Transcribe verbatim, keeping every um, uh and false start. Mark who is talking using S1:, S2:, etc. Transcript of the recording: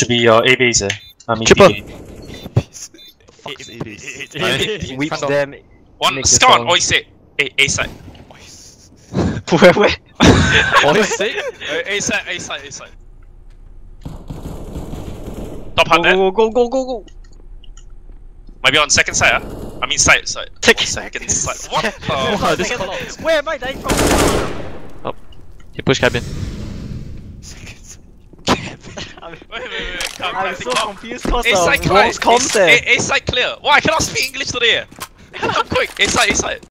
S1: should be your A base. Eh? I mean,
S2: Triple.
S1: B B.
S2: Weep them.
S3: One scan. Oi say. A A side.
S2: Where where?
S3: Oi say. A side. A side. A side. Top hundred.
S2: Go go go go go.
S3: Maybe on second side. Ah. I mean side side.
S2: Take
S3: Second side. What? the-
S2: Wow, this collapse. Where am I dying from? Oh, he pushed cabin.
S3: Wait, wait, wait, wait. Come,
S2: I'm
S3: come,
S2: so
S3: come.
S2: confused because
S3: A side
S2: of
S3: clear.
S2: World's concept.
S3: A side clear. Why I cannot speak English today? Come quick. A side. A side.